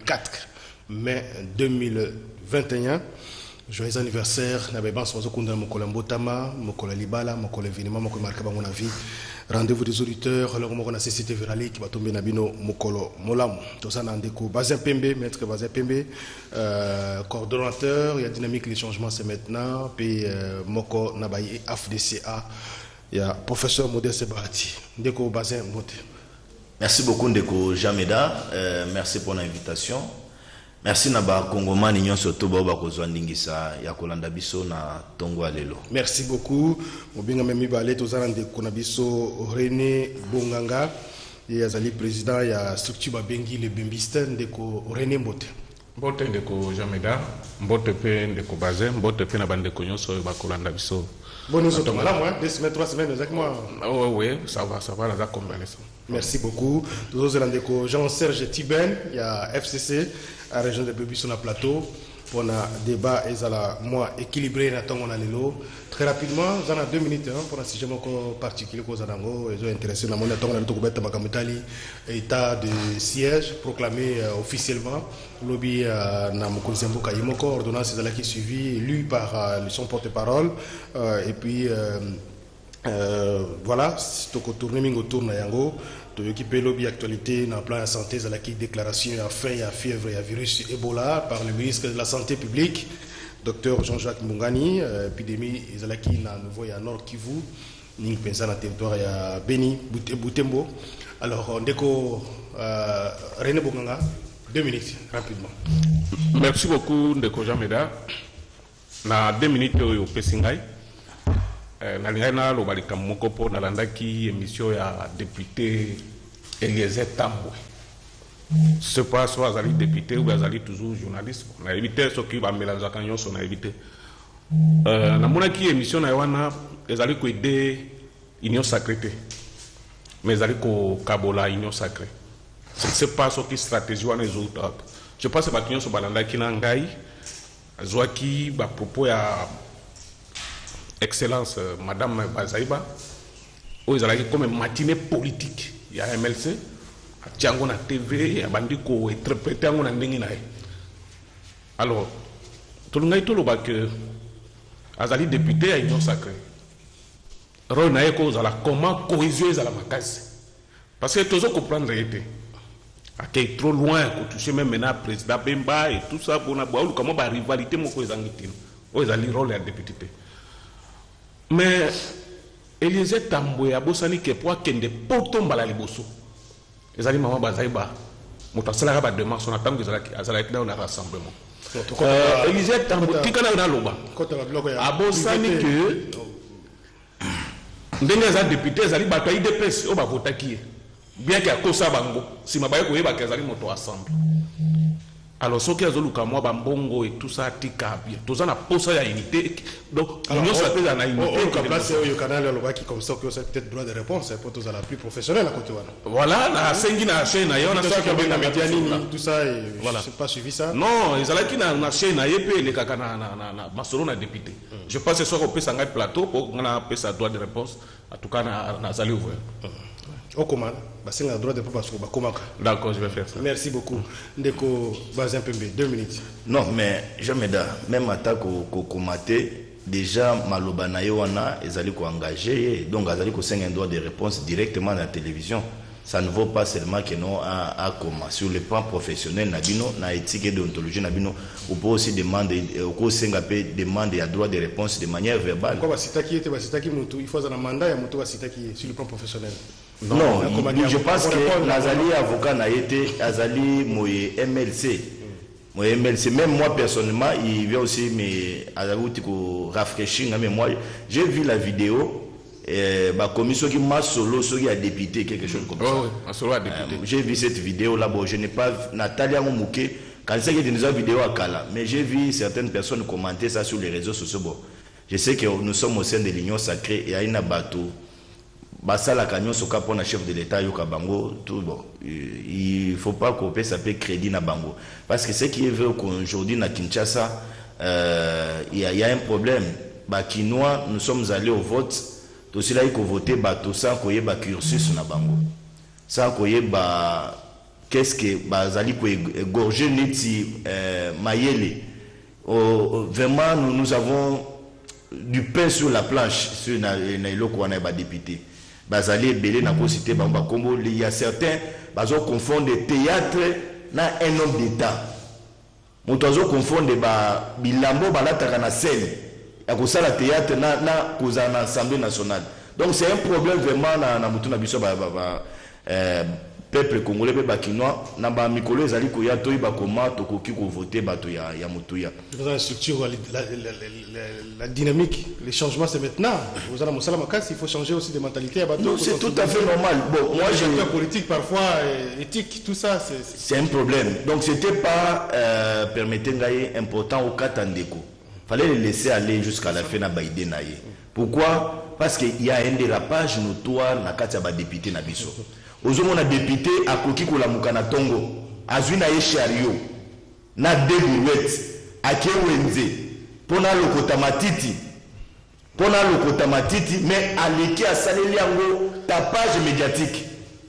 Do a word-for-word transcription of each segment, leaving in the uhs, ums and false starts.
quatre mai deux mille vingt et un. Joyeux anniversaire, Nabeba Swanzokunda Mokola Mbotama, Mokola Libala, Mokola Vinima, Mokola Markaba Monavi. Rendez-vous des auditeurs, alors on a cécité virale qui va tomber Nabino Mokolo Molam. Tout ça, Nandeko Bazin Pembe, maître Bazin Pembe, euh, coordonnateur, il y a dynamique, les changements c'est maintenant, puis euh, Moko Nabaye A F D C A, il y a professeur Modeste Sebarati. Ndeko Bazin Mote. Merci beaucoup Ndeko Jameda, euh, merci pour l'invitation. Merci Naba Kongomani nyon soto ba ba kozwa ndingisa ya kolanda biso na tongo alelo. Merci beaucoup. Mobinga memi balé tozala ndeko na biso René Bonganga et azali président ya structure babengi le Bembiste ndeko René Mbote. Mbote ndeko Jameda, Mbote pe ndeko Bazin, Mbote pe na bandeko nyonso ba kolanda biso. Bon nous sommes là moi, deux semaines, trois semaines exactement. Oui oui, ça va, ça va la convalescence. Merci beaucoup. Tous les ndeko Jean-Serge Tiben, il y a F C C à la région de Bébi sur le plateau pour un débat et à moi équilibré très rapidement dans deux minutes pour un sujet particulier que vous avez intéressé dans le état de siège proclamé officiellement lobby na Mokonzembo Kayimoko ordonnance qui est suivie lue par son porte-parole et puis Euh, voilà, c'est au tourner mingo tourne yango, de équiper lobby actualité dans le plan de santé, à la déclaration à fin, il y a fièvre, il y a virus Ebola par le ministre de la Santé publique, docteur Jean-Jacques Mungani, euh, épidémie, il y a qui na nouveau il y a Nord Kivu, ning pensa dans le territoire il y a Beni, Boutembo. Alors on déco euh, René Bonganga, deux minutes rapidement. Merci beaucoup Ndeko Jameda. Na deux minutes au Pessingai. Nalingana lobalika moko po nalandaki émission ya député Eliezer Tambwe. Ce pas soit azali député ou azali toujours journaliste. Na évité ce qui va mélanger kanyo son na évité. Euh na monaki émission na wana ezali ko aider union sacrée. Mais ezali ko kabola union sacrée. C'est pas ce qui stratégie wana les autres. Je pense que bakinyo so balandaki na ngai azwaki ba propos ya Excellence, euh, Madame Bazaïba, où ils ont comme une matinée politique. Il y a M L C, à Tiango na T V, il y a Bandiko interprété en Ninginaï. Alors, tout le monde a dit que Azali député à l'Union sacrée. Renaï cause à la comment cohésion à la macasse. Parce que tout ça comprendre réalité. À qui est trop loin, qu'on touche même maintenant président Bemba et tout ça, pour nous comment la rivalité, mon cousin Gitin. Où ils ont le rôle de député. Mais Eliezer Tambwe abosani ke po akende potomba la liboso ezali mama Bazaïba motasala ba demande son attend que azala dans un rassemblement euh Eliezer Tambwe tikana na loba abosani que ndenge za député ezali bato I D P S o ba votaki bien que akosa bango si mabaye ko yeba ke ezali moto ensemble. Alors, ce qui est moi, Bambongo et tout ça, tika bien. Tout ça, on a posé la unité. Donc, l'union s'appelle la unité. On a placé au canal qui comme ça, que c'est peut-être droit de réponse, c'est pour tous à la plus professionnelle à côté. Voilà, la Sengi na chaîne, on a ça qui a bien la tout ça, voilà. Je n'ai pas suivi ça. Non, ils ont qui na chaîne, na yépé, les kaka na na Masolo na député. Je pense que ce soir, on peut s'engager plateau pour qu'on a appelé ça droit de réponse. En tout cas, on a salé ouvert. Au commande, c'est un droit de réponse. D'accord, je vais faire ça. Merci beaucoup. Ndeko Bazin Pembe, deux minutes. Non, mais je me dis, même attaque au Komaté, déjà Maloba Nayoana, ils allaient engagé, donc ils allaient un droit de réponse directement dans la télévision. Ça ne vaut pas seulement que non à, à comment. Sur le plan professionnel, Nabino, na éthique et déontologie, Nabino, on peut aussi demander, on peut aussi demander à droit de réponse de manière verbale. Pourquoi Sitaki était Sitaki Moutou? Il faut un mandat et Moutou Sitaki sur le plan professionnel. Non, non je pense que Nazali avocat n'a été Azali Moye M L C. Moye M L C, même moi personnellement, il vient aussi me rafraîchir. Mais moi, j'ai vu la vidéo. Et bah commission qui m'a solo qui a député quelque chose comme oh, ça. Oui, euh, j'ai vu cette vidéo là, bon, je n'ai pas Natalia Mouké quand c'est qu'il y a une vidéo à Kala, mais j'ai vu certaines personnes commenter ça sur les réseaux sociaux. Bon, je sais que nous sommes au sein de l'Union sacrée et à une bateau. Bassa la cagnon soka pour un chef de l'État yoka bango tout bon. Il faut pas couper ça peut crédit na bango parce que ce qui est vrai qu'aujourd'hui na Kinshasa euh, il y, y a un problème. Bah Kinois, nous sommes allés au vote. Tout cela il faut voter bah tout ça qu'on y ba cursus na bango. Ça qu'on y ba qu'est-ce que bazali ko égorger neti mayele. Vraiment nous, nous avons du pain sur la planche sur na iloko wana ba député. Bazali belé na ko cité bamba kombo, il y a certains bazo confondre théâtre na un homme d'état. Motozo confondre ba bilambo balataka na scène. Ya ko sala théâtre na na koza na Assemblée nationale. Donc c'est un problème vraiment na na mutu na biso ba ba euh peuple congolais pe bakinois na ba mikolo ezali ko ya toyi ba koma to koki ko voter bato ya ya mutuya. Dans la structure la, la, la, la, la dynamique, les changements c'est maintenant. Vous allez Moussala Makas, il faut changer aussi des mentalités à bateau. Non, c'est tout à fait normal. Bon, moi j'ai un politique parfois éthique, tout ça c'est c'est un problème. Donc c'était pas euh, permettez ngaye important au Katandeko. Fallait les laisser aller jusqu'à la fin na Biden naye. Pourquoi? Parce qu'il y a un dérapage notoire na kati ya ba député na biso. Ozomo na député akoki ko la mukana tongo azwina ye chario na debuwet akewenze pona lokota matiti pona lokota matiti mais aleki asaleli yango tapage médiatique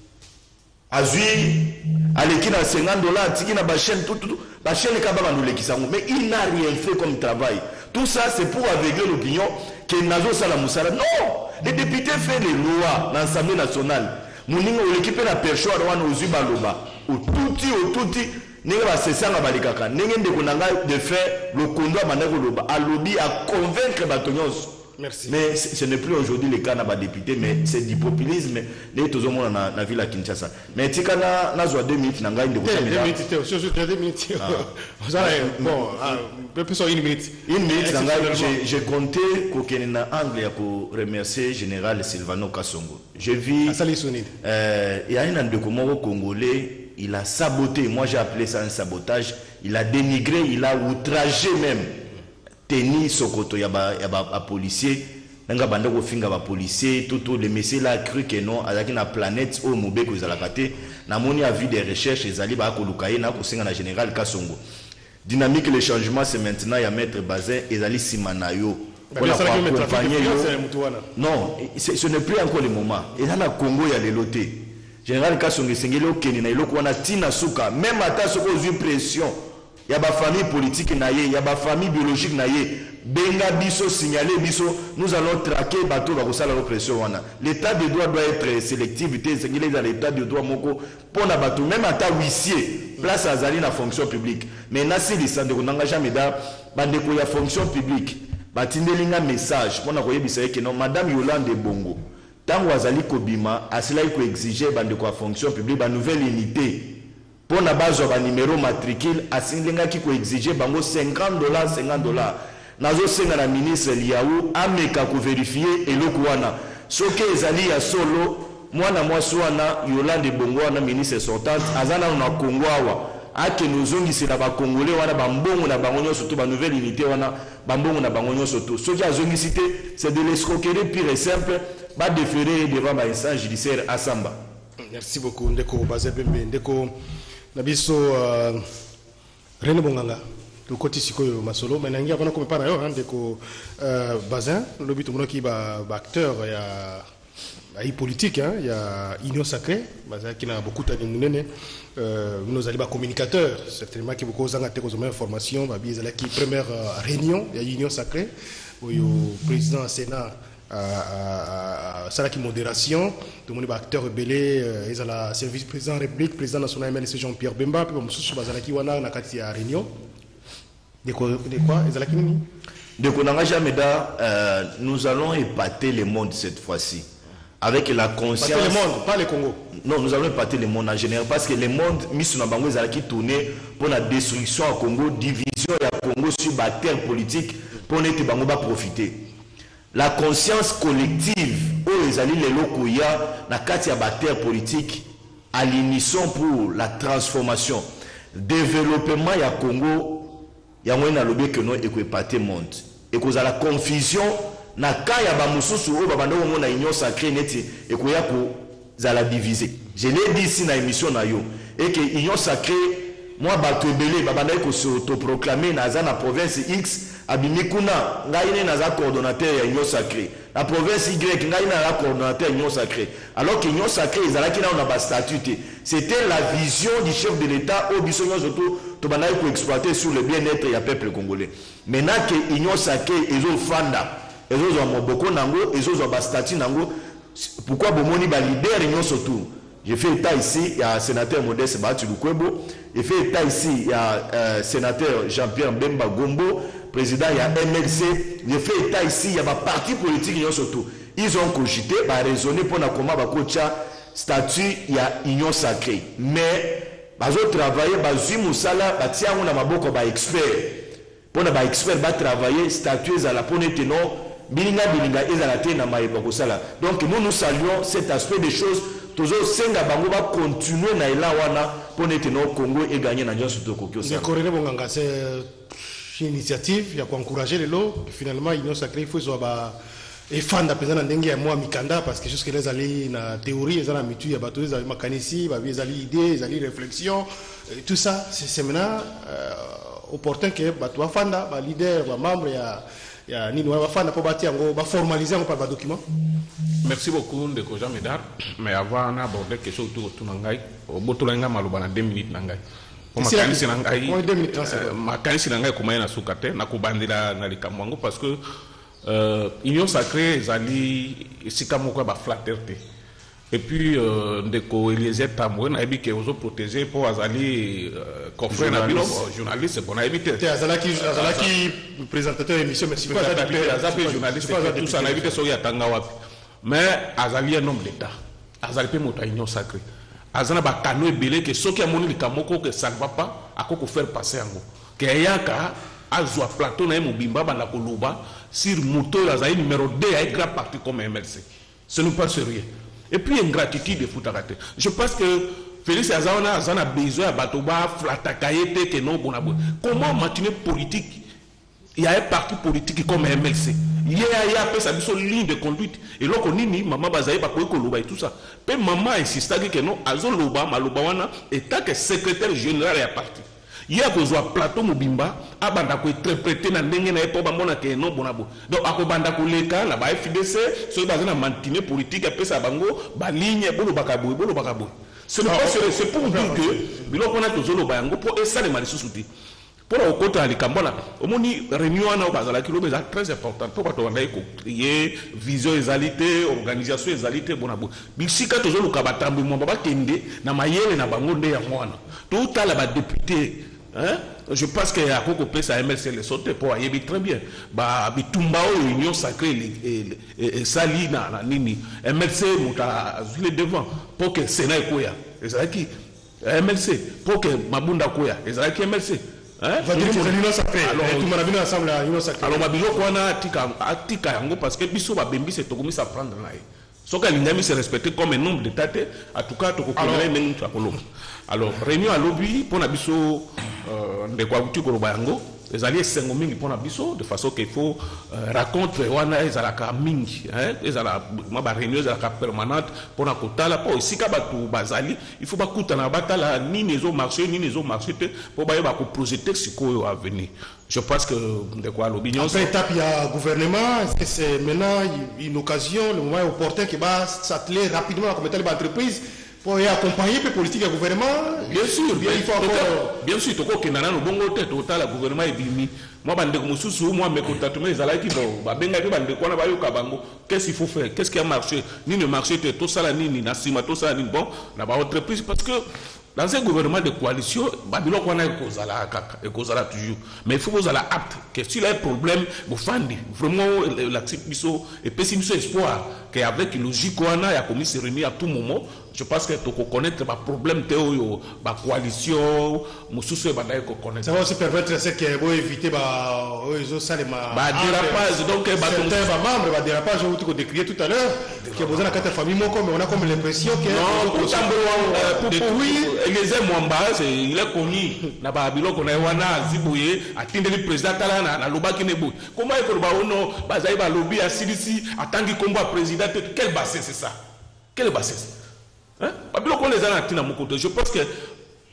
azwi aleki na cinquante dollars tiki na ba chaîne tout tout ba chaîne ka ba bandoleki sango mais il n'a rien fait comme travail. Tout ça c'est pour aveugler l'opinion que nazo sala musala. Non, les députés font les lois dans l'Assemblée nationale. Muninga l'équipe na perchoir wana ozwi baloba otuti otuti ninga ba sesanga balikaka ninga ndeko nanga de faire le kondo abanda koloba alobi à convaincre batonyos. Merci. Mais ce n'est plus aujourd'hui le cas na ba député mais c'est du populisme les tozomona na na ville à Kinshasa. Mais tika na na zo deux minutes nanga ndeko ça deux minutes sur sur deux minutes. Bon, peu sur une minute. Une minute nanga j'ai compté kokene na angle pour remercier général Silvano Kasongo. Je vis euh il y a un ndeko moko congolais, il a saboté, moi j'ai appelé ça un sabotage, il a dénigré, il a outragé même Teni Sokoto ya ba ya ba policier nga banda ko finga ba policier tout tout le messieurs là cru que non avec na planète au mobeko za la kate na moni a vu des recherches ezali ba ko lukaye na ko singa na général Kasongo. Dynamique le changement c'est maintenant ya maître Bazin ezali simanayo pour accompagner non ce n'est plus encore le moment et dans la Congo il y a les lotés général Kasongo sengeli okeni na iloko wana tina suka même ata soko aux pression. Il y a ba famille politique naïe, il y a ba famille biologique naïe. Benga biso signaler biso, nous allons traquer bateau ba kosala repression wana. L'état de droit doit être sélectivité, c'est qu'il est dans l'état de droit moko pour na bateau même ata huissier, place azali na fonction publique. Mais na si lisande ko nanga jamais da bande ko ya fonction publique. Batindelinga message pour na koyebisa que non madame Yolande Bongo. Tango azali kobima, asila ko exiger bande ko fonction publique ba nouvelle unité. Pour na base de numéro matricule asindenga ki ko exiger bango cinquante dollars cinquante dollars nazo senga na ministre Liaou ameka ko vérifier eloko wana soki ezali ya solo mwana mwasi wana Yolande Bongo wana ministre sortante azana na Congo awa ake nozongisi na ba congolais wana bambongo na bango nyonso to ba nouvelle unité wana bambongo na bango nyonso to soki azongisi te c'est de l'escroquerie pure et simple ba déférer devant ba instance judiciaire à Samba. Merci beaucoup ndeko Bazebembe ndeko Nabiso uh, René Bonganga, le côté sikoyo masolo, mais n'angi avant comme par ailleurs, hein, deko uh, Bazin, le but de qui ba acteur, il y a, il politique, hein, il y a Union Sacrée, Bazin qui n'a beaucoup de mounene, nous allons communicateur, certainement qui beaucoup zanga teko zoma information, ba bizala qui première réunion, il y a Union Sacrée, où le président Sénat à Salaki Modération, tout le monde est acteur rebellé, ils ont la service président de la République, président national M L C Jean-Pierre Bemba, puis Moussou Bazalaki Wana, Nakati à Réunion. De quoi ils ont la Kimini De Konanga nous allons épater le monde cette fois-ci. Avec la conscience. Épater le monde, pas le Congo. Non, nous allons épater le monde en général parce que le monde, Missuna Bango, ils ont tourné pour la destruction au Congo, division à Congo sur la terre politique, pour ne pas profiter. La conscience collective, où les alliés les locaux, il y a la katia terre politique à l'unisson pour la transformation. Développement, il y a Congo, il y a moyen de que nous équipater le monde. Et que la confusion, na kaya ba mususu o babando mo na union sacrée neti et que ya ko za la diviser. Je l'ai dit ici dans l'émission na yo et que union sacrée moi bato belé babanda ko se autoproclamer na za na province X abimikuna ngai ne naza coordonnateur ya union sacrée la province Y ngai na la coordonnateur union sacrée alors que union sacrée ezalaki na on a statut c'était la vision du chef de l'état au biso surtout to banai ko exploiter sur le bien-être ya peuple congolais maintenant que union sacrée ezo fanda ezo zo moboko nango ezo zo ba statut nango pourquoi bomoni ba leader union surtout j'ai fait état ici il y a sénateur Modeste Batu Lukwebo j'ai fait état ici il y a euh, sénateur Jean-Pierre Mbemba Gombo président il y a M L C j'ai fait état ici il y a ba parti politique union surtout ils ont cogité ba raisonner pour na comment ba kocha statut il y a union sacrée mais bazo travailler bazui musala batia ngona maboko ba expert pour na ba expert ba travailler statut za la ponete non bilinga bilinga ezala te na maïba kosala donc nous nous saluons cet aspect des choses toujours senga bango va continuer na ila wana pour être no Congo et gagner na nyonso to kokyo ça. Corée Bonganga c'est une initiative ya encourager les lots finalement union sacrée il faut soit ba et fan d'apesana ndenge ya moi mikanda parce que jusque les aller na théorie ezana mitu ya bato ezali makanisi ba ezali idée ezali réflexion tout ça c'est maintenant euh, opportun que bato fanda ba leader ba membre ya ya nini wa fanda pour bâtir ngo ba formaliser ngo par ba document. Merci beaucoup Ndeko Jean Médard mais avant d'aborder quelque chose autour de Nangai au botolenga maloba na deux minutes nangai pour makanisi nangai makanisi nangai kuma na sukate na kubandila na likamwango parce que euh, union sacrée ezali sika moko ba flatteté et puis euh, Ndeko Eliezer Tambwe na ebi ke ozo protéger pour azali euh, confrère na bino journaliste bon na éviter azalaki azalaki présentateur émission merci pas azali journaliste tout ça na éviter so ya tanga wapi mais azali un homme d'état azali pe moto union sacrée azana ba kano ebele que soki amoni likamoko que ça ne va pas akoko faire passer yango que yaka azwa plateau na mobimba banda koloba sur moto azali numéro deux à grand parti comme M L C ce n'est pas sérieux et puis ingratitude de Foutarate je pense que Félix Azana azana besoin batoba flatakaete que non bonabo comment matinée politique il y a un parti politique comme M L C il y a un sa ligne de conduite et là on nini maman bazaye pas pour koloba et tout ça pe maman insista que non azoloba maloba wana état que secrétaire général ya parti il y a besoin plateau mobimba abanda ko interpréter na ndenge na epo ba mona que non bonabo donc akobanda ko leka na ba F D C so bazana mantine politique après ça bango ba ligne bolo bakaboy bolo bakaboy ce n'est pas sérieux c'est pour dire que biloko na tozoloba yango pour esa les malisusuti pour au côté à l'Ikambola, au moni réunion à Bazala kilomètre très important pour qu'on ait créé vision égalité, organisation égalité, bon abou. Bisika toujours le kabatambi mon baba kende na mayele na bangonde ya mwana. Tout à la député, hein? Je pense qu'il y a beaucoup de à M L C les sauter pour y très bien. Bah bitumbao union sacrée et et sali na na nini. M L C muta le devant pour que Sénat koya. Ezaki M L C pour que Mabunda koya. Ezaki M L C. Hein? Va dire que l'union sacrée. Alors, tout le monde ensemble à l'union sacrée. Alors, Babilo Kwana tika tika yango parce que biso ba bembi c'est tokomi sa prendre là. Soka l'ingami se respecter comme un nombre de tate en tout cas toko connaît nengi tokolo. Alors, réunion à lobby pour na biso euh de quoi tu ko bayango les alliés sengo mingi pour na biso de façon qu'il faut euh, raconter wana ezalaka mingi hein ezala ma ba réunion ezalaka permanente pour na kotala po sika batu bazali il faut bakuta na batala ni nezo marché ni nezo marché pour ba ba ko projeter siko à venir je pense que de quoi l'opinion après étape il y a gouvernement est-ce que c'est maintenant une occasion le moment opportun qui va s'atteler rapidement à commettre l'entreprise pour y accompagner le politique et le gouvernement. Bien sûr, bien, il faut encore... bien sûr, tout le monde bon côté total le gouvernement est bimi. Moi bande comme sous moi mes contacts mais ça là qui bon ba benga ke bande ko na ba yo kabango qu'est-ce qu'il faut faire qu'est-ce qui a marché ni ne marché tout ça là ni ni na sima tout ça ni bon na ba entreprise parce que dans un gouvernement de coalition babilo ko na ko zala kaka et ko zala toujours mais il faut vous ala apte que s'il y a un problème vous fandi vraiment l'actif biso et pessimisme espoir que avec logique on a ya commis se réunir à tout moment je pense que tu connaître ba problème théo ba coalition mususu ba dai ko connaître ça va aussi permettre c'est que vous éviter ba ozo salema ba dérapage donc ba certains membres ba dérapage où tu décrié tout à l'heure que vous avez quatre familles moko mais on a comme l'impression que non pour tambo détruire Eliezer Mwamba il est connu na ba biloko na wana zibuye atindeli président kala na na lobaki nebu comment est-ce que ba ono ba zai ba lobby à Silisi atangi combat président quel bassin c'est ça quel bassin hein ba biloko les ana tina mokoto je pense que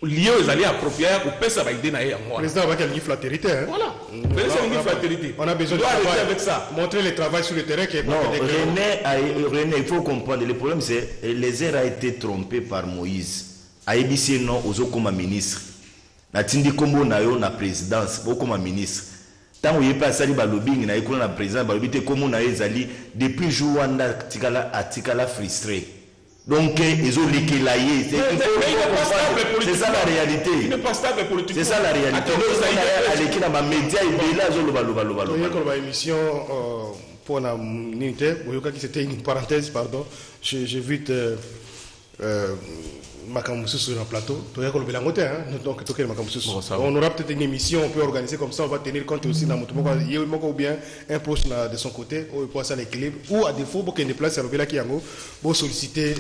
lié aux alliés appropriés pour faire ça va aider na yango. Président va qu'il la territoire. Hein? Voilà. Président la territoire. On a besoin de travailler avec ça. Montrer le travail sur le terrain qui est non, René, a, René, il faut comprendre. Le problème c'est les airs a été trompé par Moïse. A ébissé non aux autres comme ministre. Na tindi kombo na yo na présidence, beaucoup comme ministre. Tant où il pas sali balobing na école na président balobité comme na ezali depuis jour wanda tikala atikala frustré. Donc ils ont liquélaillé. C'est ça la réalité. C'est ça la réalité. Avec la média et là zo loba loba loba. Il y a une émission pour la unité, c'était une parenthèse pardon. J'ai vu euh Makamusu sur un plateau, donc on aura peut-être une émission, on peut organiser comme ça, on va tenir compte aussi dans notre ou bien un proche de son côté, ou pour ça l'équilibre, ou à défaut, pour qu'il y ait des places à l'obéla qui yango, pour solliciter,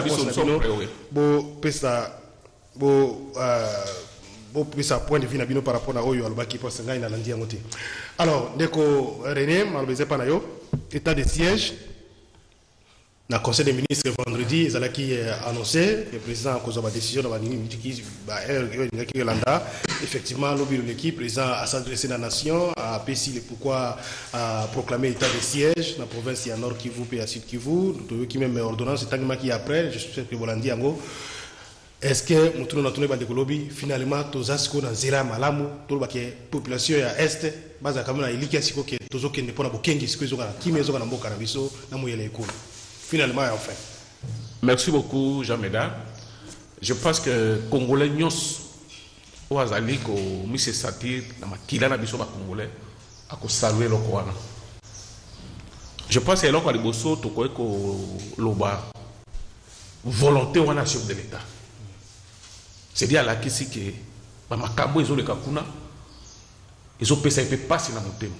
pour ça, pour ça point de vue nabino par rapport à Oyo Albaki pour Senga na landi yangote. Alors, deko René, malbezé panayo, état de siège. Dans le Conseil des ministres vendredi, ils ont annoncé que le président a causé la décision de la effectivement, lobby de l'équipe, le président a s'adressé à la nation, a apprécié pourquoi a proclamé l'état de siège dans la province de Nord Kivu et à Sud Kivu, qui même ordonnance, c'est un qui après, je sais que vous l'avez dit, est-ce que nous avons trouvé des lobby finalement, tous les dans Zera Malamu, toute la population à Est, base à Kamuna, il y a des gens qui ne sont pas Kengi, qui sont qui sont dans le Canabiso, dans le Mouyele. Finalement, enfin. Merci beaucoup, Jean-Médard. Je pense que les Congolais, nous avons mis ce satire dans la Congolais à saluer le Coran. Je pense que c'est là que nous avons volonté de chef de l'État. C'est-à-dire là que si les Makambo ils ont le Kakuna, ils ont pensé que passer dans mon thème.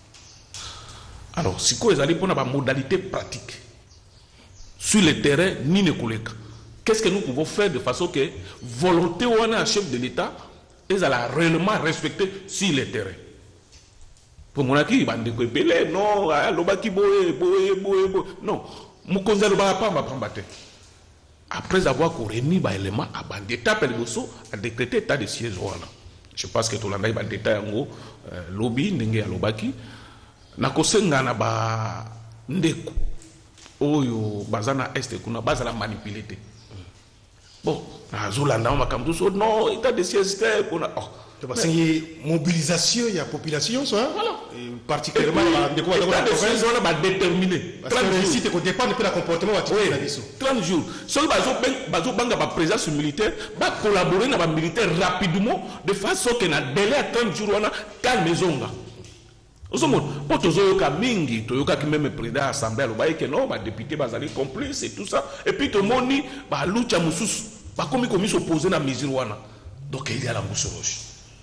Alors, si vous avez une modalité pratique, sur le terrain, ni ne koleka. Qu'est-ce que nous pouvons faire de façon que volonté ou un chef de l'État est réellement respectée sur le terrain? Pour mon acquis, il va dire non, l'obaki boye, boye, boye, boye. Non, mon conseil ne va pas m'attendre. Après avoir réuni les éléments, l'État a décrété l'état de siège. Je pense que tout le monde a détaillé en gros, lobby, n'engé à l'obaki. N'a causé n'ana ba ndeko. Oyo bazana est kuna bazala manipulé. Bon, na Zolanda on va comme tout non, état de siège on a parce que mobilisation il y a population ça voilà particulièrement de quoi on va déterminer parce que réussite au départ de la comportement va trente jours seul bazo bazo banga ba présence militaire va collaborer na ba militaire rapidement de façon que na délai à trente jours on a calme zonga. Pour tous les mingi, tous les qui même président assemblée, le non, les députés bazali complices et tout ça. Et puis tout le monde dit, bah lucha musus, bah comme ils s'opposent à la misirwana. Donc il y a la moussoroche.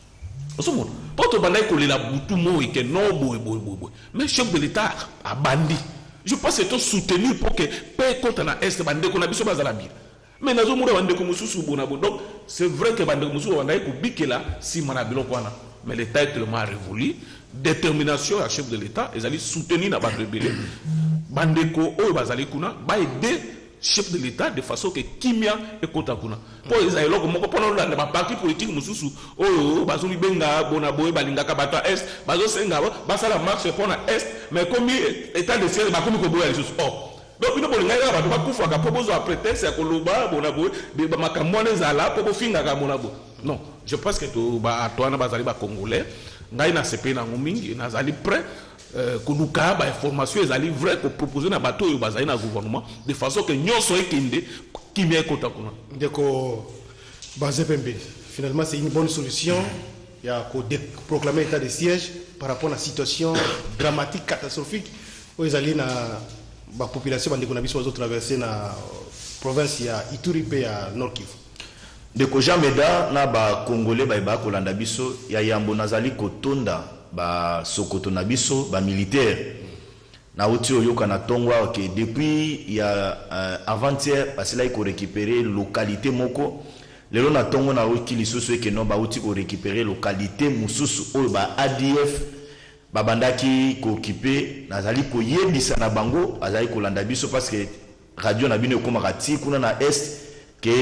Pour tout le monde qui la boutou mo et que non boy boy boy. Mais chef de l'État a bandi. Je pense que c'est soutenu pour que paix contre la est bande qu'on a biso bazalabi. Mais nazo moura bande ko mususu bonabo. Donc c'est vrai que bande mususu bande ko bikela si manabilo kwana. Mais l'État est tellement révolu. Détermination à chef de l'État, ils allaient soutenir la bande de Bélé. Bandeko, ou Bazali Kuna, va aider chef de l'État de façon que Kimia et Kotakuna. Pour les aïeux, pendant la partie politique, nous sommes, oh, Bazoli Benga, Bonaboe, Balinga Kabata Est, Bazo Senga, Basala marche pour la Est, mais comme l'État de ciel, Bakoumi Koboya, les choses. Oh, donc, nous avons dit que nous avons après c'est à Koloba, Bonaboe, Makamone Zala, pour finir à Monabo. Non, je pense que toi, Bazali Congolais. Ngai na sepe na ngomingi na zali prêt que nous ka ba information ezali vrai que proposer na bateau yo bazali na gouvernement de façon que nyonso ekende kimia kota kuna ndeko bazé pembe finalement c'est une bonne solution il y a ko proclamer état de siège par rapport à la situation dramatique catastrophique où ezali na ba population bandeko na biso bazo traverser na province ya Ituri pe ya Nord Kivu. De ko jameda na ba congolais ba ba kolanda biso ya yambo nazali kotonda ba sokoto na biso ba militaire na uti oyoka na tongwa que depuis ya euh, avant-hier parce là il ko récupérer localité moko lelo na tongo na wiki lisusu ke no ba uti ko récupérer localité mususu o ba A D F ba bandaki ko occuper nazali ko yebisa na bango azali kolanda biso parce que radio na bino ko makati kuna na est que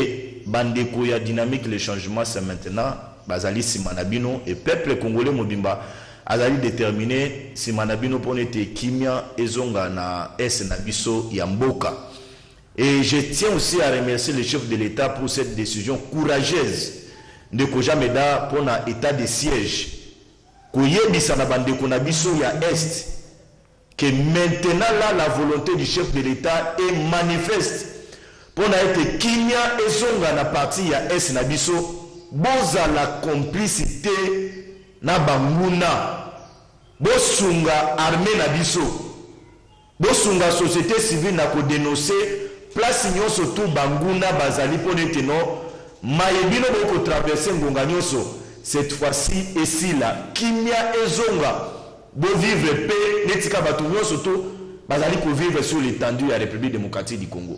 bandeko ya dynamique le changement c'est maintenant bazali simanabino et peuple congolais mobimba azali déterminé simanabino pour nete kimia ezonga na es na biso ya mboka. Et je tiens aussi à remercier le chef de l'État pour cette décision courageuse de Kojameda pour un état de siège. Koyebisa na bandeko na biso ya est que maintenant là la volonté du chef de l'État est manifeste pour être kimia ezonga na parti ya est na biso boza la complicité na banguna bosunga armée na biso bosunga société civile na ko dénoncer place nyonso to banguna bazali pour être non mayebino boko traverser ngonga nyonso cette fois-ci ici là kimia ezonga bo vivre paix netika batu nyonso to bazali ko vivre sur l'étendue de la République démocratique du Congo.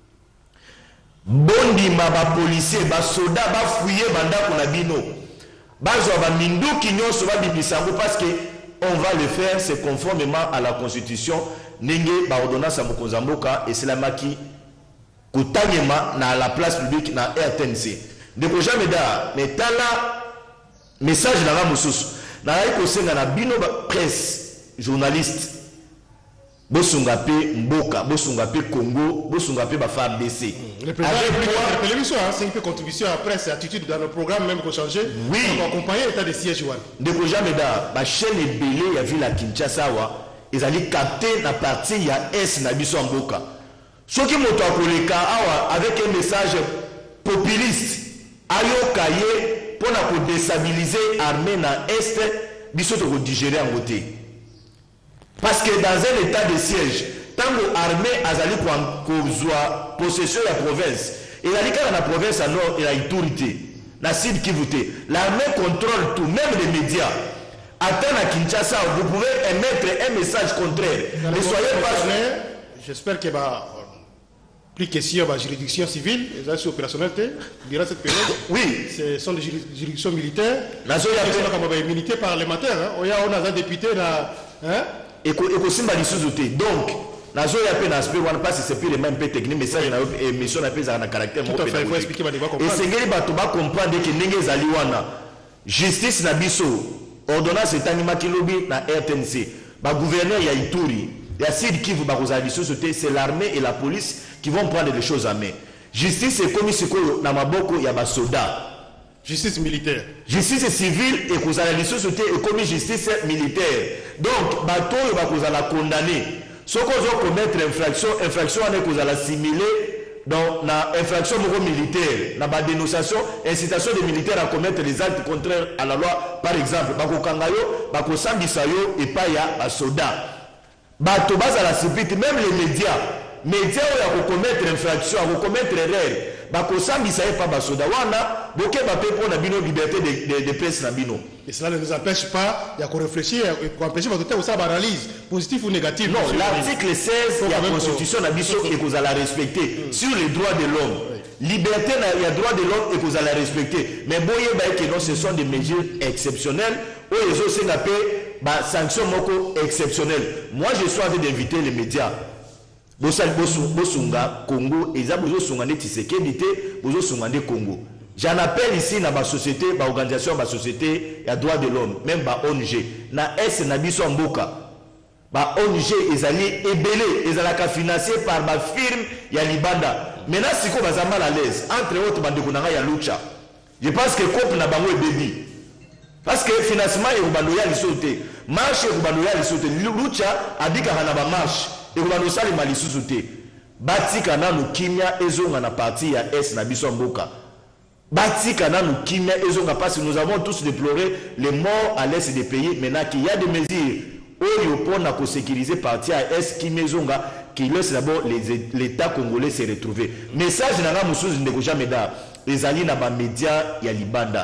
Bondi ma ba policier ba soda ba fouiller bandako na bino bazo ba minduki nyonso ba bibisango parce que on va le faire c'est conformément à la constitution nenge ba ordonnance à Mokonzamboka et c'est la maki kutanyema na la place publique na R T N C de ko jamais da mais tala message na ramususu na ko senga na bino ba presse journaliste bosunga pe mboka bosunga pe Congo bosunga pe ba F A R D C. Le président de la télévision, c'est une contribution après cette attitude dans le programme même qu'on change. Oui. On va accompagner l'état de siège. De jamais da ba chaîne belé ya ville à Kinshasa wa ils allaient capter la partie ya S na biso mboka. Ce qui moto akoleka awa avec un message populiste ayo kaye pour na déstabiliser armée na est biso to digérer en côté. Parce que dans un état de siège, tant que l'armée azali kozwa possession de la province, et dans la province à nord, il y a autorité, la Sud Kivuté, l'armée contrôle tout, même les médias. Attends à Kinshasa, vous pouvez émettre un message contraire. Ne soyez pas. J'espère qu'il y a plus question de la juridiction civile, les actions opérationnelles durant cette période. Oui. Ce sont des juridictions militaires. La zone est immunité parlementaire. On a un député là. Et que simba lisuzuté donc la zone ya pe na aspect wana parce que c'est plus les mêmes techniques message na émission na pe za na caractère mo pédagogique. Il faut expliquer ba débat comprendre. Et sengeli bato ba comprendre que ndenge zali wana justice na biso ordonnance etani makilobi na R T N C ba gouverneur ya Ituri ya Sud Kivu ba kozali lisuzuté c'est l'armée et la police qui vont prendre les choses en main. Justice est commis sikoyo na maboko ya ba soda. Justice militaire. Justice civile et que la société est commis justice militaire. Donc, bateau va la condamner. Ce qu'on va commettre infraction, infraction on est qu'on la simuler dans la infraction militaire, la dénonciation, incitation des militaires à commettre les actes contraires à la loi. Par exemple, bako kangayo, bako sambisayo et pas ya à soda. Bateau base à la civile, même les médias, médias où ils commettre infraction, à commettre erreur. Bakosambisa pas basoda wana boke bape pour la bino liberté de, de, de presse na bino. Et cela ne nous empêche pas de réfléchir pour empêcher votre temps ça analyse positif ou négatif. Non, l'article seize de la constitution na biso et que vous allez respecter sur les droits de l'homme. Liberté il y a droit de l'homme et que vous allez respecter. Mais boye ba que non ce sont des mesures exceptionnelles ou les autres n'a pas ba sanction moko exceptionnelles. Moi je suis en train d'inviter les médias. Bosal bosunga Congo et ça bozo sunga ne Tshisekedi te bozo sunga ne Congo. J'en appelle ici dans ma société, ma organisation, ma société, il y a droit de l'homme, même ma O N G. Na S na biso mboka. Ma O N G ezali ebele, ezalaka financé par ma firme ya Libanda. Maintenant siko baza mal à l'aise entre autres bandeko nanga ya Lucha. Je pense que couple na bango e baby. Parce que financement et rubando ya lisote, marche et rubando ya lisote. Lucha abika na ba marche. Et vous allez saluer Malisuzuté. Batika na nous kimia ezonga na partie ya S na biso mboka. Batika na nous kimia ezonga parce que nous avons tous déploré les morts à l'est des pays. Maintenant qu'il y a des mesures où il faut na ko sécuriser partie à S kimia ezonga qui laisse d'abord l'État congolais se retrouver. Message na nga musuzu ndeko jamais da. Les alliés na ba médias ya Libanda.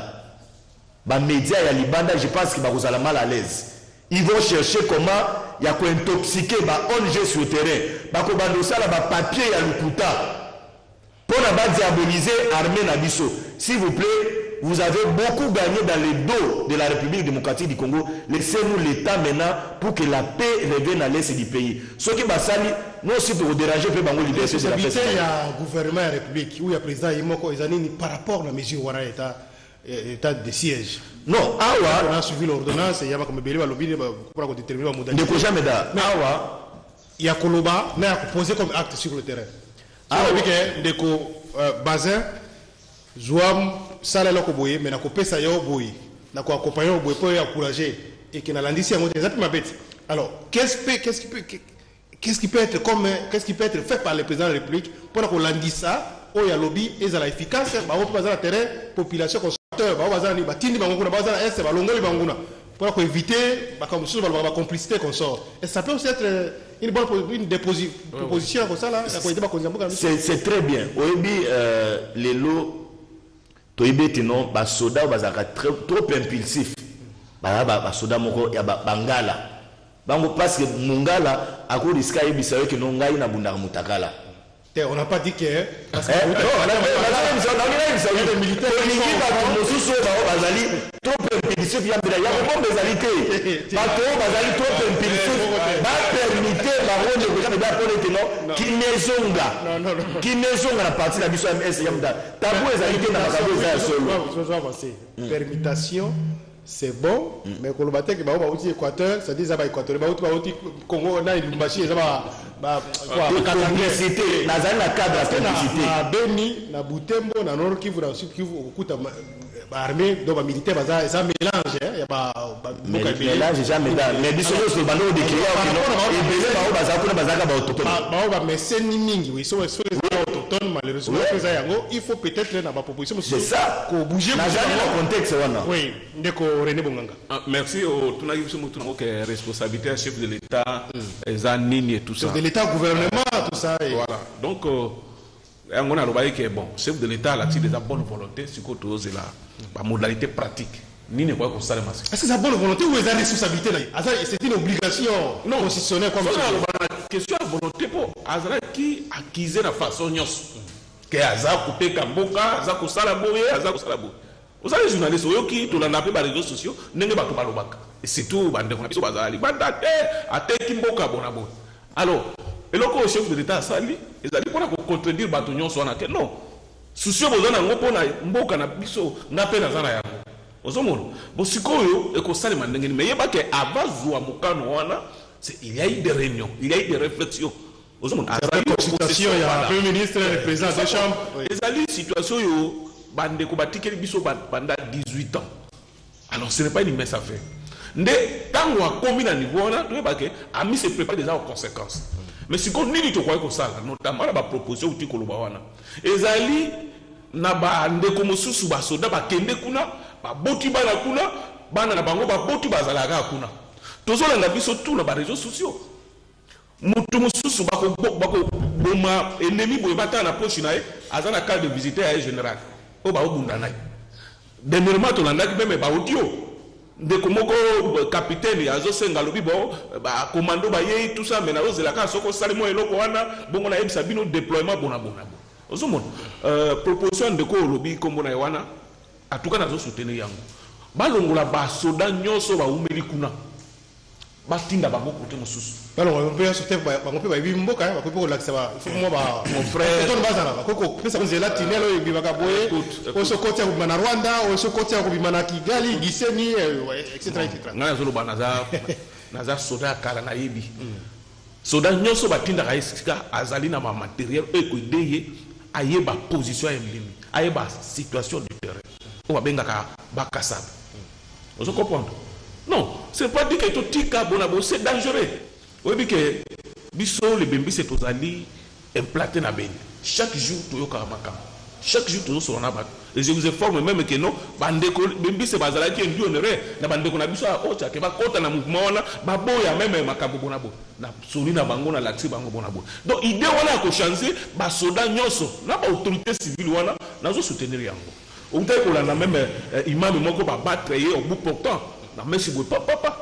Ba médias ya Libanda, je pense qu'ils vont aller mal à l'aise. Ils vont chercher comment il y a quoi intoxiquer ba O N G sur le terrain. Ba ko bando sala ba papier ya lukuta. Pour na ba diaboliser armée na biso. S'il vous plaît, vous avez beaucoup gagné dans le dos de la République démocratique du Congo. Laissez-nous l'État maintenant pour que la paix revienne à l'est du pays. Ce qui va salir, nous aussi pour déranger le Bango liberté de la paix. Il y a un gouvernement de la République où il y a le président Imoko Ezanini par rapport à la mesure où il y a état, état de siège. Non, Awa. On a suivi l'ordonnance et il y a comme Béli va lobby pour déterminer la modalité. Ne jamais da. Awa. Il y a Koloba, mais il y a posé comme acte sur le terrain. Ah oui. Deko Bazin, Zouam, Sala Loko Boye, mais Nako Pesa Yo Boye, Nako accompagné au Boye pour encourager et qui n'a l'indicié à monter. C'est ma bête. Alors, qu'est-ce qui peut, qu'est-ce qui peut être comme, qu'est-ce qui peut être fait par le président de la République pour qu'on l'indicié ça, où il y a lobby et ça efficace, bah on peut pas terrain, population consommateur, bah on va dire, bah tindi banguna, bah on va dire, bah l'ongoli banguna, pour éviter, bah comme souvent, bah complicité qu'on sort. Et ça peut aussi être une bonne une proposition comme ça là. C'est très bien. Oyebi les lots, toyebi tino, bah soda, bah trop impulsif. Bah bah soda moko ya bangala. Bango parce que mungala a cause risque yebi sawe que non ngai na bundar mutakala. On n'a pas dit que parce que non, on a on a militaire qui va mosusu ba bazali trop impulsif ya mbela ya ko bezalité. Ba to bazali trop impulsif ba permettre ba ronde ko jamais da pour tino qui nezonga. Non non non. Qui nezonga na partie la biso M S yamda. Tabu ezalité na makabo za solo. Je vais avancer. Permutation c'est bon, mais quand on va dire que bah on va Équateur, ça dit ça va Équateur, bah on va Congo, on a une machine, ça va bah quoi, complicité, na zali na cadre la complicité. Na Beni, na Butembo, na Nord Kivu, na Sud Kivu, au coup armée, donc militaire, bah ça mélange, il y a pas mélange jamais dans, mais biso so bando de kiwa kino, et bele ba ba za kuna ba za ka ba autochtone. Ba ba mais c'est ni mingi, oui, so so les autochtones malheureusement ça yango, il faut peut-être na ba proposition c'est ça, ko bouger na zali na contexte wana. Oui, ndeko René Bonganga. Ah, merci au Tunagi Mutungo qui est responsabilité chef de l'État, Zanini et tout ça. Chef de l'État, gouvernement, tout ça. Et... Voilà. Donc, on a le que bon, chef de l'État a des bonne volonté, c'est quoi tout la, la modalité pratique. Ni ne quoi qu'on s'arrête. Est-ce que c'est la bonne volonté ou est-ce la responsabilité là? C'est une obligation non constitutionnelle comme ça. La question de volonté pour Azara qui acquise la façon nyos. Que Azara couper Kamboka, Azara kusala boye, Azara kusala boye. Vous savez, les journalistes, qui tout l'en appelé par les réseaux sociaux, n'est pas tout balobak. Et c'est tout, bande de gens bazali, bande à te kimboka bonabo. Alors, et le chef de l'État sali, ils allaient pour contredire Batognon soit en non. Soucieux besoin d'un gros pona, mboka na biso, n'a pas dans un Ozomono. Bon, si koyo, et qu'on sale mandengeni, mais il y a pas que avant Zoua Mokano, il y a eu des réunions, il y a eu des réflexions. Ozomono, il y a une consultation, il y a un premier ministre, le président des chambres. Les alliés, situation, bande ko batikeli biso pendant dix-huit ans. Alors ce n'est pas une immense affaire. Ndé tango a commis na niveau na to ba ke ami se prépare déjà aux conséquences. Mais si qu'on nini to quoi ko sala notamment la ba proposition uti ko loba wana. Ezali na ba ndeko mosusu ba soda ba kende kuna ba boti bana kuna bana na bango ba boti bazala ka kuna. Tozola na biso tout na ba réseaux sociaux. Mutu mosusu ba ko ba ko boma ennemi boye bata na poche na e azana carte de visiter à général. O ba obunda nai dernièrement to landa ki même ba audio de komoko capitaine azo senga lobi bo ba commando ba ye tout ça mais na ozela ka soko salimo eloko wana bongo na yebisa bino déploiement bona bona bo ozomona euh proposition de ko lobi kombo na wana atuka na zo soutenir yango balongola ba soda nyoso ba umeli kuna batinda bango côté mosusu alors on peut sauter on peut ba bimboka ba peut relaxer ba il faut moi ba mon frère ton bazana ba koko pesa ko zela tinelo yebi baka boye o so côté ko bimana Rwanda o so côté ko bimana Kigali Gisenyi etc etc ngana zolo ba naza naza soda kala na yebi soda nyoso batinda ka esika azali na ma matériel e ko ideye ayeba position ya mlimi ayeba situation du terrain o ba benga ka bakasaba on se comprendre. Non, c'est pas dire que tout tika bonabo c'est dangereux. Oui, bien que biso le bembi c'est aux alliés implanté na beni. Chaque jour tu yoka makam. Chaque jour tu sur na bat. Et je vous informe même que non, bande ko bembi c'est bazala qui ndi honoré na bande ko na biso a ocha ke ba kota na mouvement wana ba boya même makambo bonabo. Na suri na bango na laxi bango bonabo. Donc idée wana ko changer ba soda nyoso na ba autorité civile wana na zo soutenir yango. On t'a ko la même imam moko ba battre au bout pourtant. Non, mais si vous papa, papa,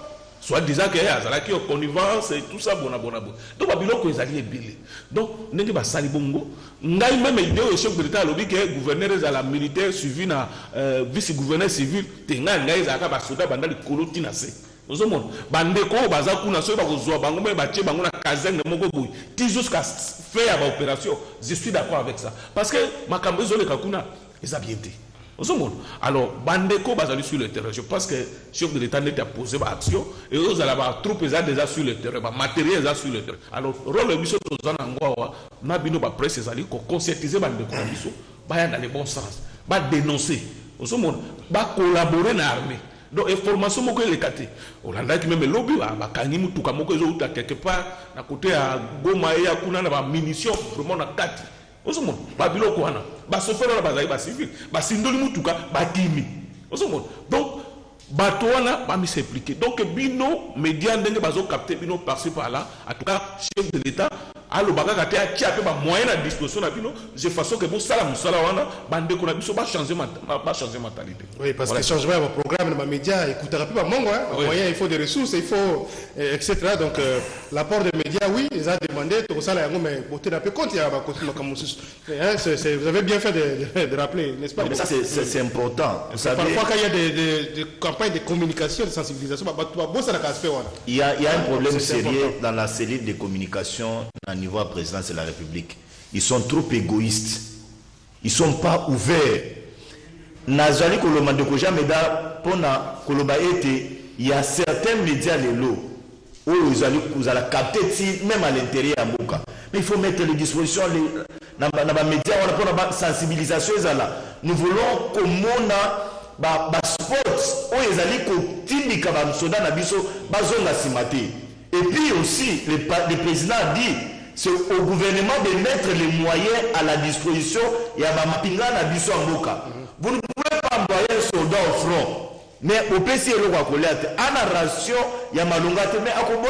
soit disant que azalaki en connivence et tout ça bona bona bona donc babiloko ezali ebele donc ndenge basali bongo ngai même idée au chef de l'état lobi que gouverneur ezala militaire suivi na euh, vice gouverneur civil te ngai ngai ezalaka basoda banda likolo tina se ozomona bandeko baza kuna so bakozwa bango me batie bango na caserne moko boy ti jusqu'à faire ba opération je suis d'accord avec ça parce que makambo ezoleka kuna eza bien te. Alors, bandeko bazali sur le terrain. Je pense que le chef de l'État n'est pas posé par action et eux allez avoir troupes déjà sur le terrain, matériel déjà sur le terrain. Alors, rôle de mission de Zanangwa, na bino ba presse ezali ko conscientiser bandeko na biso, ba dans le bon sens, ba dénoncer. Oso mon, ba collaborer na armée. Donc information moko elekate. Olanda ki même lobby ba kangi mutuka moko ezo uta quelque part na côté à Goma et ya kuna na ba munitions vraiment na kati. Osomon babilo kwana ba sofero na bazali ba civil ba sindoli mutuka ba timi osomon donc bato wana ba mi s'impliquer donc bino média ndenge bazo capter bino par-ci par-là en tout cas chef de l'état alo bakaka te atia pe ba moyen à disposition na bino de façon que bon sala musala wana bande ko na biso ba changer ba changer mentalité. Oui, parce voilà. Que changement de programme dans les médias écoutera plus pas mongo hein oui. Moyen il faut des ressources il faut euh, et cetera donc euh, l'apport des médias oui ils ont demandé tout ça là mais boté d'un peu compte il y a ba côté comme hein c'est vous avez bien fait de, de, de rappeler n'est-ce pas? Mais ça c'est c'est important. Vous savez parfois quand il y a des, des, des campagnes de communication de sensibilisation bah bon ça la casse voilà. Il y a il y a un problème sérieux dans la cellule de communication à niveau à présidence de la République. Ils sont trop égoïstes. Ils sont pas ouverts. Nazali koloma de koja meda pona koloba ete il y a certains médias les lots où ils allaient vous allez capter même à l'intérieur à Mboka. Mais il faut mettre les dispositions les dans les médias on a pour la sensibilisation là. Nous voulons que mona ba ba sport où ils allaient ko tindika ba soda na biso bazonga simate. Et puis aussi le, le président a dit c'est au gouvernement de mettre les moyens à la disposition et à Mapinga na biso en Mboka. Vous ne pouvez pas envoyer un soldat au front. Mais au P C L a une ration, il y a malonga, mais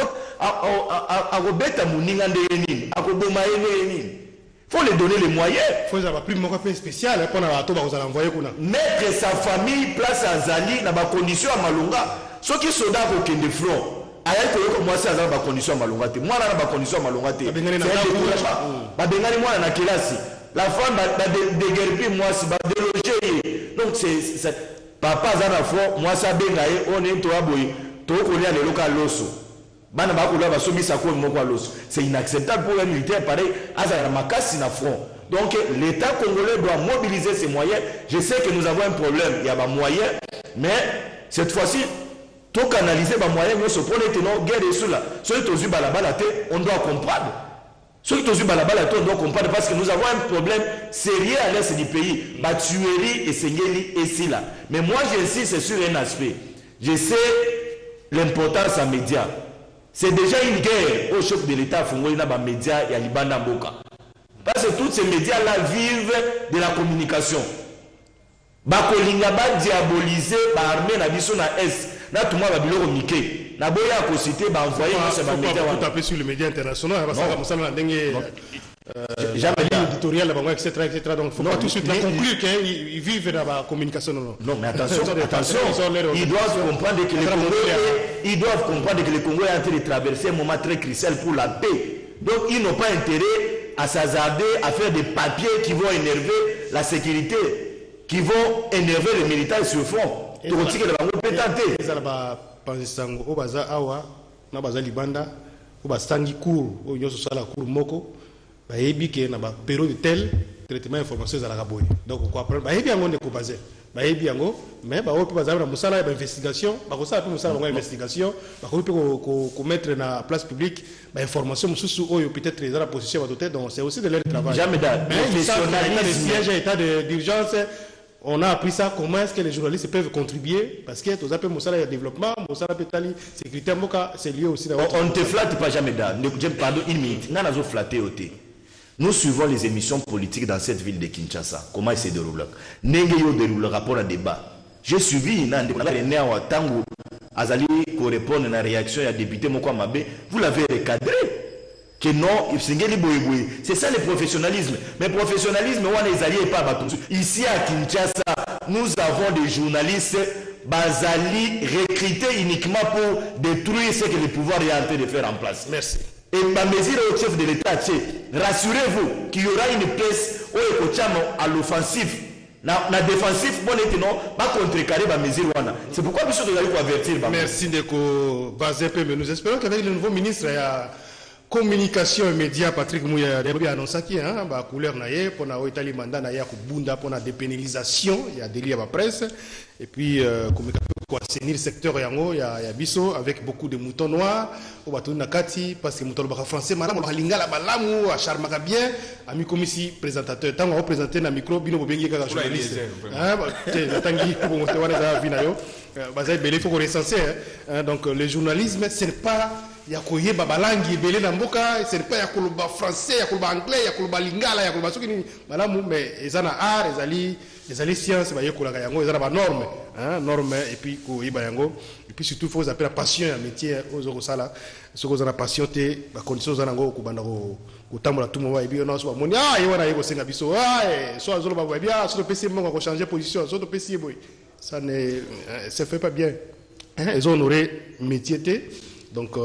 à Robeta Mouninga de Yenin, à Koboma Yenin. Il faut les donner les moyens. Il faut avoir plus de spécial pour envoyer. Mettre sa famille place à Zali dans des conditions à Malonga. Ceux qui sont dans le front. Aïe que moi c'est dans des conditions à Malonga. Moi dans des conditions à Malonga. C'est un découragement. Badengani moi dans la classe. La femme va déguerpir moi si va déloger. Donc c'est papa zana fo moi ça bengaye on est toi boy to kolia le local loso. Bana ba kola ba somisa ko moko loso. C'est inacceptable pour un militaire pareil azara makasi na front. Donc l'État congolais doit mobiliser ses moyens. Je sais que nous avons un problème, il y a des moyens, mais cette fois-ci tout canaliser les moyens nous se prendre tenons guerre sur là. Ceux qui ont eu balabala on doit comprendre. Ceux qui ont eu balabala on doit comprendre parce que nous avons un problème sérieux à l'est du pays. La tuerie et Sengeli et si là. Mais moi j'insiste sur un aspect. Je sais l'importance des médias. C'est déjà une guerre au chef de l'État Fongoli na ba médias et à Libanda Mboka. Parce que tous ces médias-là vivent de la communication. Bakolinga ba diaboliser ba armée na biso na est. Na tout le monde va biloko mike. Na boya ko citer ba envoyer sur ba médias. Tout taper sur les médias internationaux parce que comme ça na ndenge jamais éditorial là et cetera et cetera donc faut pas tout de suite conclure qu'ils vivent dans la communication non. Non mais attention attention ils doivent comprendre que les Congolais ils doivent comprendre que le Congo est en train de traverser un moment très crucial pour la paix. Donc ils n'ont pas intérêt à s'hasarder à faire des papiers qui vont énerver la sécurité, qui vont énerver les militaires sur le front. Tu retires que la banque peut tenter. Ils ont panzisango au baza awa na baza libanda au bastangi cour au nyoso sala cour moko ba yebi ke na ba période tel traitement information za la boy. Donc quoi après ba yebi yango ne ko baser. Ba yebi yango mais ba o pe baza na musala ba investigation ba ko sala pe musala ba investigation ba ko pe ko ko mettre na place publique ba information mususu oyo peut-être les la position ba donc c'est aussi de leur travail. Jamais d'art. Le siège état d'urgence. On a appris ça, comment est-ce que les journalistes peuvent contribuer, parce que tout ça peut montrer le développement, montrer la sécurité, c'est lié aussi dans on ne te flatte pas jamais d'art. Pardon, une minute. Nous avons flatté au thé. Nous suivons les émissions politiques dans cette ville de Kinshasa. Comment il se déroule? Nengeyo déroule le rapport à débat. J'ai suivi, Tango Azali pour répondre à la réaction à député Mokwa Mabe. Vous l'avez recadré. Que non, c'est ça le professionnalisme. Mais le professionnalisme, on est allié pas ici à Kinshasa, nous avons des journalistes bazali recruté uniquement pour détruire ce que le pouvoir est en train de faire en place. Merci. Et ma mesure au chef de l'État, rassurez-vous qu'il y aura une pièce où il y a l'offensif. Na, na défensif, bon et non, pas contrecarrer ma mesure. C'est pourquoi nous sommes allés avertir. Merci Ndeko Bazepe, mais nous espérons qu'avec le nouveau ministre, il y a communication et médias, Patrick Mouya a annoncé qu'il y a une couleur pour la Italie mandat pour la dépénalisation, il y a des liens à la presse, et puis comme pour assainir le secteur, il y a Bisso avec beaucoup de moutons noirs, au bateau Nakati, parce que les moutons français, madame, on a lingala balamu, à Charmaga bien, ami comme ici, présentateur, tant qu'on représente un micro, bino bobengi kaka journaliste. Hein, la tangi pour monter voir les vinayo, bazay belé faut qu'on recenser, donc le journalisme, ce n'est pas ya koyeba balangi belé na mboka, ce n'est pas ya koloba français, ya koloba anglais, ya koloba lingala, ya koloba soki ni malamu, mais ezana art, ezali ezali science, ba yekolaka yango, ezana ba norme, hein, norme et puis koyeba yango, et puis surtout faut appeler la passion un métier aux osala, ce que la passion te ba condition za nango ko banda ko kotambola tout moment et puis on a so moni ah yona yebo senga biso ah so azolo ba bien, so P C mo ko changer position, so P C boy. Ça ne ça fait pas bien. Hein, ils ont honoré métier te. Donc,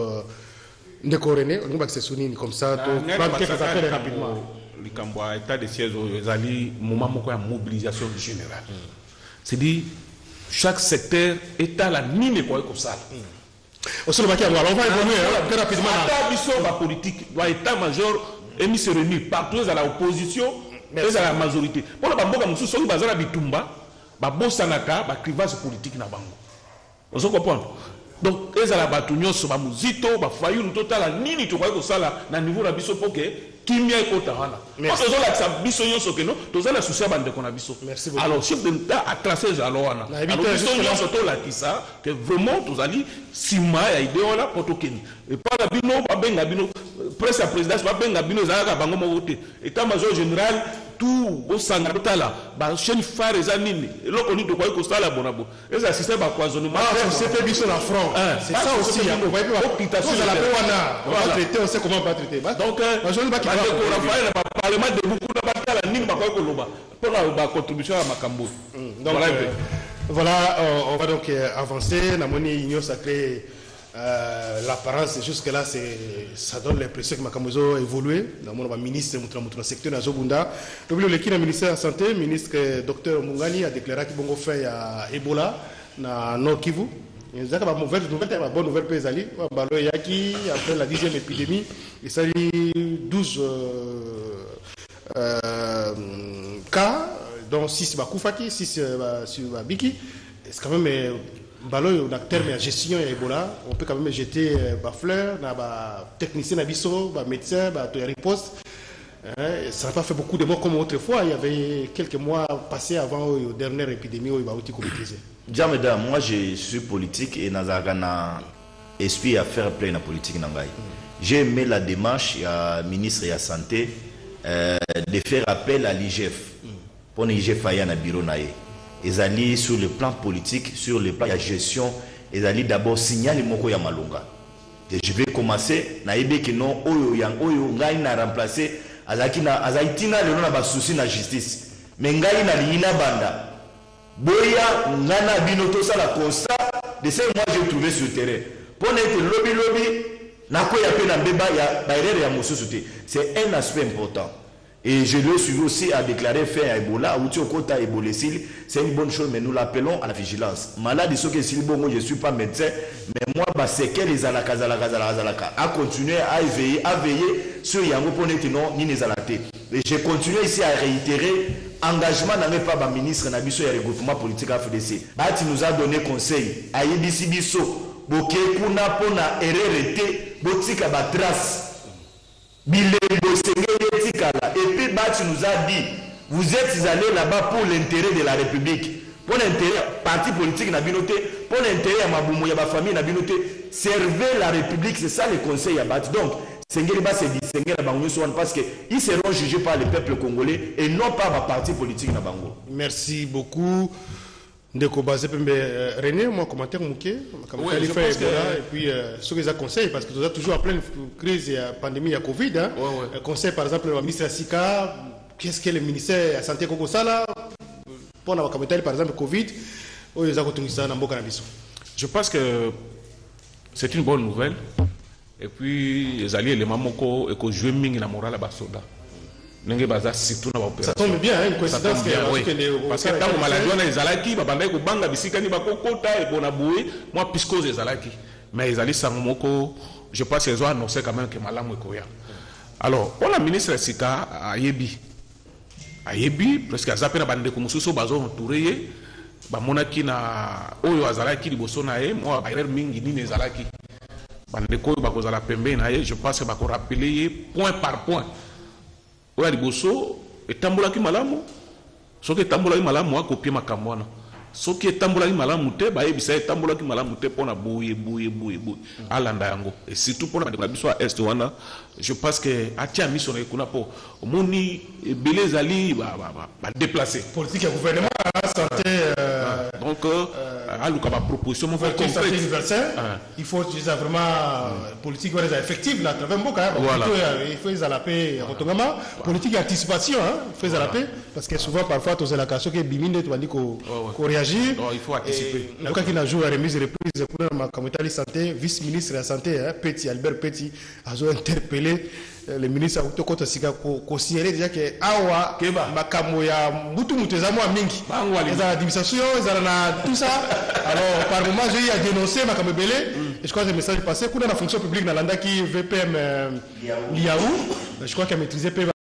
ne corréné, on va que c'est souni comme ça. Donc, quelques affaires rapidement. Le Cambodge, état de siège, ils allaient moment de mobilisation générale. C'est-à-dire, chaque secteur est à la mine quoi comme ça. On va évoluer très rapidement. La politique, l'état-major est mis se réunir partout à l'opposition et à la majorité. Pour la Bamboka, nous sommes basés à Bitumba, Babosanaka, Bacrivage politique na Bango. Vous comprenez? Donc, les alabatunions sont muzito, bafayu, nous total, ni ni tu crois que ça là, na niveau la biso poke, qui m'y est kotahana. Parce que là, ça biso yon soke no, tous les soucis bande qu'on a biso. Merci beaucoup. Alors, chef de l'État a tracé alors ana. Alors, biso yon soto la tissa, que vraiment tous ali sima ya idée là pour tokeni. Et pas la bino, pas ben la bino, presse à présidence, pas ben la bino zaka bango mogote. État-major général tout au sangata là, ba chaîne phare les anini. Et là on dit de quoi que ça là bonabo. Et ça système à poisonnement. Ah, c'est biso na front. C'est ça aussi, on va pas occupation de la paix on va traiter, on sait comment on va traiter. Donc, je ne vais pas le parlement de beaucoup de batailles, ni pas quoi pour la contribution à Makambo. Donc, voilà, on va donc avancer. La monnaie union sacrée, l'apparence jusque-là, ça donne l'impression que Makambozo a évolué. Dans mon ministre, notre secteur, dans Zobunda. Le ministère de la Santé, le ministre docteur Mungani a déclaré qu'il y a fait Ebola dans Nord Kivu. Il y a une mauvaise nouvelle, une bonne nouvelle pays Ali. Après la dixième épidémie, il s'agit douze euh, euh, cas, dont six Bakoufaki, six sur Biki. C'est quand même un acteur de gestion de Ebola. On peut quand même jeter des fleurs, des techniciens, des médecins, des ripostes. Ça n'a pas fait beaucoup de morts comme autrefois. Il y avait quelques mois passés avant la dernière épidémie où il va être communiqué. Déjà, mesdames, moi je suis politique et Nazarana esprit à faire plein de politique. J'ai aimé la démarche du ministre de la Santé euh, de faire appel à l'I G F pour l'I G F à un bureau. Ils allaient sur le plan politique, sur le plan de la gestion, ils allaient d'abord signaler Moko Yamalunga. Et je vais commencer, naïbe que non, Oyo Yang, Oyo Ngai n'a remplacé, Azakina, Azaitina, le nom n'a pas souci na justice. Mais Ngai n'a l'ina banda. Boya, Nana Binoto, ça la constat de ce que moi j'ai trouvé sur le terrain. Pour être lobby lobby, c'est un aspect important. Et je le suis aussi à déclarer fait à Ebola, ou Tiokota Ebola, c'est une bonne chose, mais nous l'appelons à la vigilance. Malade, ce que si bon, je ne suis pas médecin, mais moi, c'est que les alaka, alaka, alaka, à continuer à veiller, à veiller sur Yango Ponetino, ni les alatés. Et je continue ici à réitérer engagement n'avait pas le ministre Nabiso et le regroupement politique A F D C. Bati nous a donné conseil. Aïdisi Biso, Boké Kuna Pona Ererete, Botika Batras. Et puis Bati nous a dit, vous êtes allés là-bas pour l'intérêt de la République. Pour l'intérêt, parti politique n'a binoté, pour l'intérêt à Maboumou, à ma famille n'a binoté, servez la République, c'est ça le conseil à Bati. Donc, parce qu'ils seront jugés par le peuple congolais et non par ma parti politique na Bango. Merci beaucoup. Ndeko Bazé Pembe René, moi commentaire Mouké, oui, je pense que... et puis ce que les conseils, parce que nous sommes toujours en pleine crise et pandémie à Covid. Hein. Ouais, ouais. Conseil par exemple le ministre Sika, qu'est-ce que le ministère de la Santé Koko Sala pour la par exemple Covid. oyo eza kotungisa na mboka na biso. Je pense que c'est une bonne nouvelle. Et puis les alliés les mamoko et que jouer mingi na moral à basoda. Nenge baza surtout na opération. Ça tombe bien, hein, une coïncidence que oui. Parce que tant maladie on les alaki ba banda ko banga bisika ni ba kokota et bona boué moi puisque les alaki. Mais les alliés samomoko je pense qu'ils ont annoncé quand même que malamu ekoya. Alors, pour la ministre Sika ayebi ayebi parce que azapena bande ko mususu bazo entouré ba monaki na oyo azalaki liboso na ye moi ba mingi ni ezalaki bande ko ba kozala pembe na ye je pense ba ko rappeler point par point oyo liboso etambolaki malamu soki etambolaki malamu akopie makambo wana soki etambolaki malamu te bayebisa etambolaki malamu te mpona boye boye boye boye alanda yango et surtout mpona bandeko na biso ya est wana je pense que atia miso na ye kuna mpo omoni ebele ezali badéplace politique ya gouvernement santé euh, donc aluka baproposition moko santé universelle il faut déjà vraiment politique wana eza effective na travers mboka il faut ezala mpe ya kotongama politique ya anticipation il faut ezala mpe parce que souvent parfois tozelaka soki ebimi nde tobandi koréagir. Non, il faut anticiper. Le cas qui n'a joué à remise de reprise pour la communauté santé, vice-ministre de la santé, hein, Petit, Albert Petit, a interpellé le ministre de Kota Sika pour considérer déjà que Awa, Makamo ya Mbutu Mutezamo Mingi, ils ont la division, ils ont tout ça. Alors, par moment, j'ai eu à dénoncer Makamo Belé, et je crois que le message est passé. Quand on a la fonction publique dans l'Anda qui V P M Liaou, je crois qu'il a maîtrisé P M